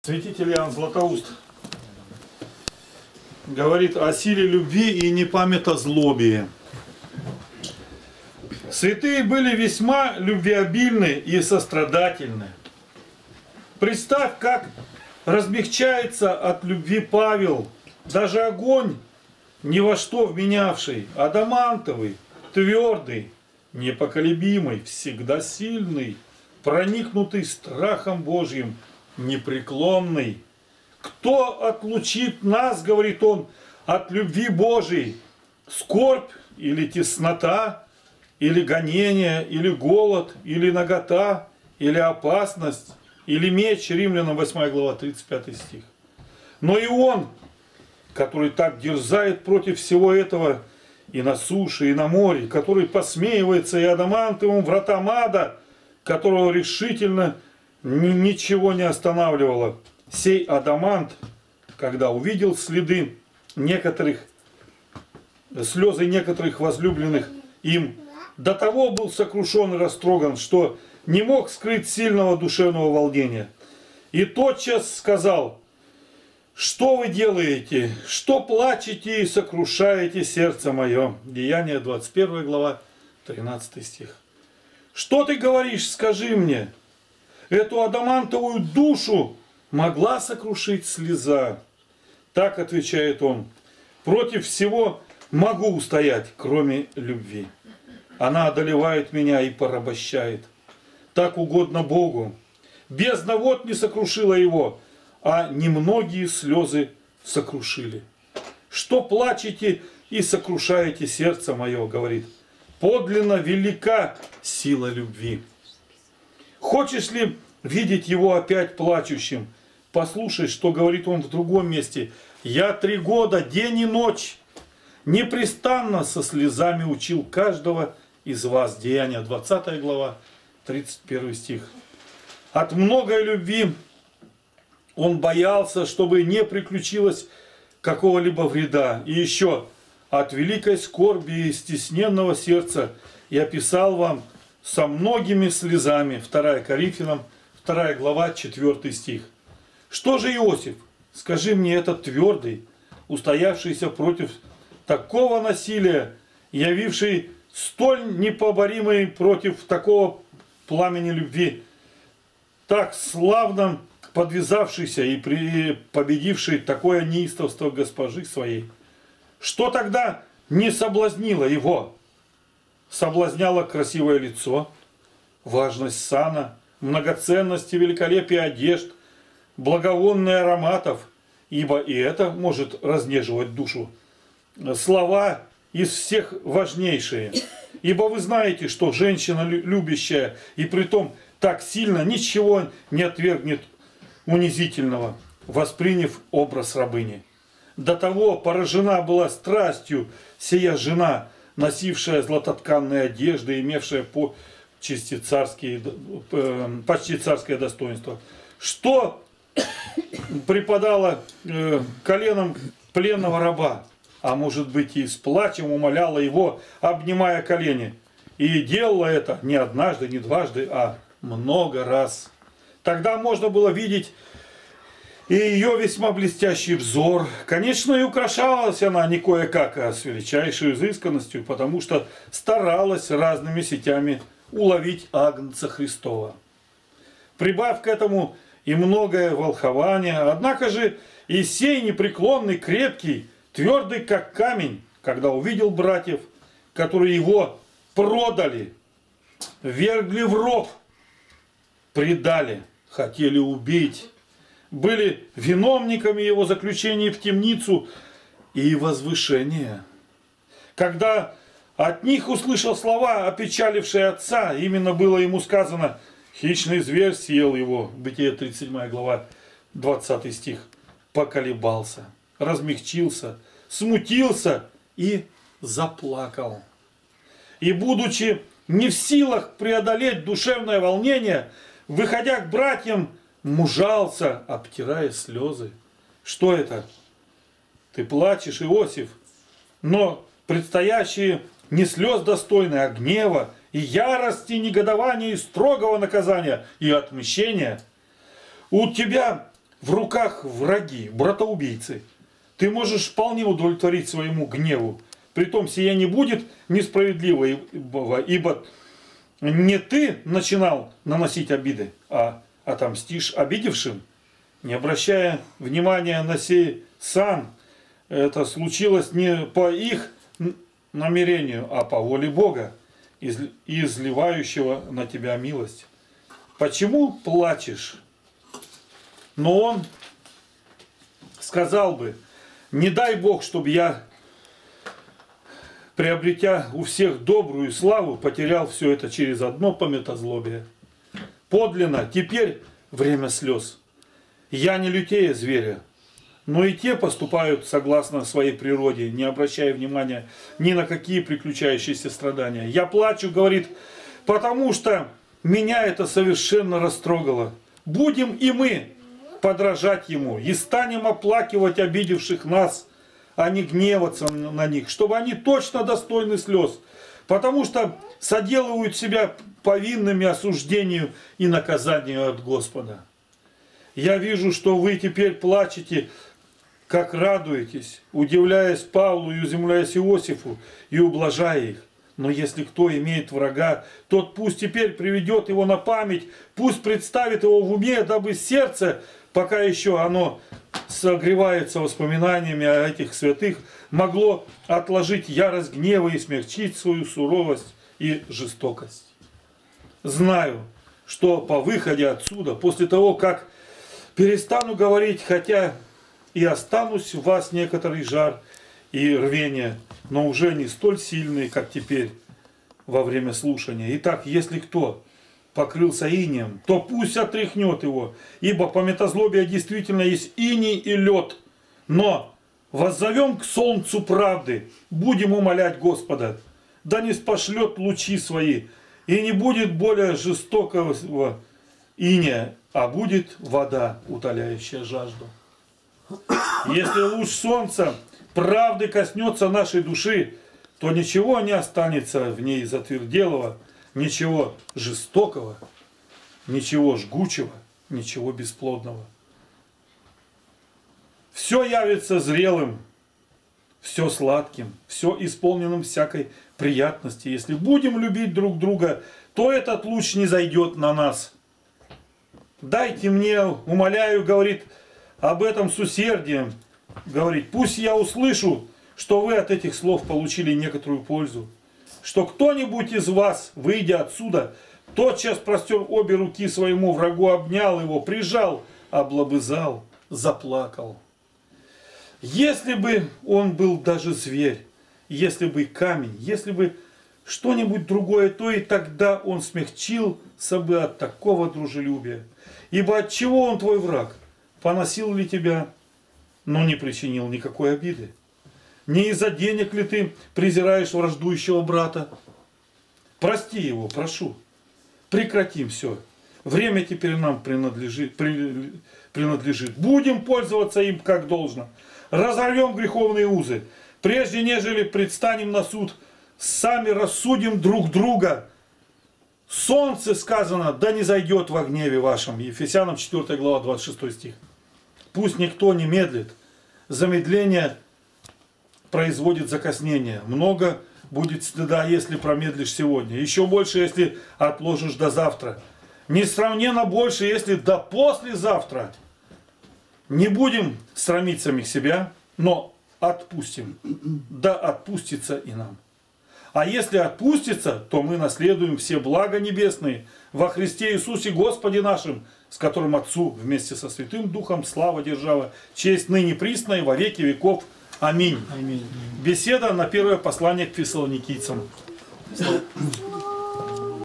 Святитель Иоанн Златоуст говорит о силе любви и непамятозлобии. Святые были весьма любвеобильны и сострадательны. Представь, как размягчается от любви Павел, даже огонь, ни во что вменявший, адамантовый, твердый, непоколебимый, всегда сильный, проникнутый страхом Божьим, непреклонный. Кто отлучит нас, говорит он, от любви Божией? Скорбь или теснота, или гонение, или голод, или нагота, или опасность, или меч. Римлянам 8 глава, 35 стих. Но и он, который так дерзает против всего этого и на суше, и на море, который посмеивается и адамантовым вратам ада, которого решительно ничего не останавливало. Сей адамант, когда увидел следы некоторых, слезы некоторых возлюбленных им, до того был сокрушен и растроган, что не мог скрыть сильного душевного волнения. И тотчас сказал: что вы делаете, что плачете и сокрушаете сердце мое? Деяния 21 глава, 13 стих. Что ты говоришь, скажи мне? Эту адамантовую душу могла сокрушить слеза. Так отвечает он: против всего могу устоять, кроме любви. Она одолевает меня и порабощает. Так угодно Богу. Бездна вот не сокрушила его, а немногие слезы сокрушили. Что плачете и сокрушаете сердце мое, говорит, подлинно велика сила любви. Хочешь ли видеть его опять плачущим? Послушай, что говорит он в другом месте. Я 3 года, день и ночь, непрестанно со слезами учил каждого из вас. Деяния 20 глава, 31 стих. От многой любви он боялся, чтобы не приключилось какого-либо вреда. И еще от великой скорби и стесненного сердца я писал вам со многими слезами. 2 Коринфянам, 2 глава, 4 стих. Что же Иосиф? Скажи мне, этот твердый, устоявшийся против такого насилия, явивший столь непоборимый против такого пламени любви, так славно подвязавшийся и победивший такое неистовство госпожи своей, что тогда не соблазнило его? Соблазняло красивое лицо, важность сана, многоценность и великолепие одежд, благовонные ароматов, ибо и это может разнеживать душу. Слова из всех важнейшие, ибо вы знаете, что женщина любящая и притом так сильно ничего не отвергнет унизительного, восприняв образ рабыни. До того поражена была страстью сия жена, носившая златотканные одежды, имевшая почти царское достоинство, что преподала коленом пленного раба, а может быть и с плачем умоляла его, обнимая колени. И делала это не однажды, не дважды, а много раз. Тогда можно было видеть и ее весьма блестящий взор. Конечно, и украшалась она не кое-как, а с величайшей изысканностью, потому что старалась разными сетями уловить Агнца Христова. Прибавь к этому и многое волхование, однако же и сей непреклонный, крепкий, твердый как камень, когда увидел братьев, которые его продали, ввергли в ров, предали, хотели убить, были виновниками его заключения в темницу и возвышения. Когда от них услышал слова, опечалившие отца, именно было ему сказано: хищный зверь съел его. Бытие 37 глава, 20 стих. Поколебался, размягчился, смутился и заплакал. И, будучи не в силах преодолеть душевное волнение, выходя к братьям, мужался, обтирая слезы. Что это? Ты плачешь, Иосиф, но предстоящие не слез достойны, а гнева, и ярости, и негодования, и строгого наказания, и отмщения. У тебя в руках враги, братоубийцы, ты можешь вполне удовлетворить своему гневу. Притом сие не будет несправедливо, ибо не ты начинал наносить обиды, а отомстишь обидевшим, не обращая внимания на сей сан. Это случилось не по их намерению, а по воле Бога, изливающего на тебя милость. Почему плачешь? Но он сказал бы: не дай Бог, чтобы я, приобретя у всех добрую славу, потерял все это через одно пометозлобие. Подлинно, теперь время слез. Я не лютее зверя, но и те поступают согласно своей природе, не обращая внимания ни на какие приключающиеся страдания. Я плачу, говорит, потому что меня это совершенно растрогало. Будем и мы подражать ему и станем оплакивать обидевших нас, а не гневаться на них, чтобы они точно достойны слез, потому что соделывают себя повинными осуждению и наказанию от Господа. Я вижу, что вы теперь плачете, как радуетесь, удивляясь Павлу и изумляясь Иосифу и ублажая их. Но если кто имеет врага, тот пусть теперь приведет его на память, пусть представит его в уме, дабы сердце, пока еще оно согревается воспоминаниями о этих святых, могло отложить ярость гнева и смягчить свою суровость и жестокость. Знаю, что по выходе отсюда, после того, как перестану говорить, хотя и останусь в вас некоторый жар и рвение, но уже не столь сильные, как теперь во время слушания. Итак, если кто покрылся инеем, то пусть отряхнет его, ибо пометозлобие действительно есть иней и лед. Но воззовем к солнцу правды, будем умолять Господа, да не спошлет лучи свои, и не будет более жестокого иния, а будет вода, утоляющая жажду. Если луч солнца правды коснется нашей души, то ничего не останется в ней затверделого, ничего жестокого, ничего жгучего, ничего бесплодного. Все явится зрелым, все сладким, все исполненным всякой приятности. Если будем любить друг друга, то этот луч не зайдет на нас. Дайте мне, умоляю, говорит, об этом с усердием, говорит, пусть я услышу, что вы от этих слов получили некоторую пользу, что кто-нибудь из вас, выйдя отсюда, тотчас простер обе руки своему врагу, обнял его, прижал, облобызал, заплакал. Если бы он был даже зверь, если бы камень, если бы что-нибудь другое, то и тогда он смягчился бы от такого дружелюбия. Ибо от чего он твой враг? Поносил ли тебя, но не причинил никакой обиды? Не из-за денег ли ты презираешь враждующего брата? Прости его, прошу. Прекратим все. Время теперь нам принадлежит. Будем пользоваться им как должно. Разорвем греховные узы. Прежде нежели предстанем на суд, сами рассудим друг друга. Солнце, сказано, да не зайдет во гневе вашем. Ефесянам 4 глава 26 стих. Пусть никто не медлит. Замедление производит закоснение. Много будет стыда, если промедлишь сегодня. Еще больше, если отложишь до завтра. Несравненно больше, если до послезавтра. Не будем срамить самих себя, но отпустим. Да отпустится и нам. А если отпустится, то мы наследуем все блага небесные во Христе Иисусе Господе нашим, с которым Отцу вместе со Святым Духом слава, держава, честь ныне присно и во веки веков. Аминь. Аминь. Беседа на первое послание к фессалоникийцам.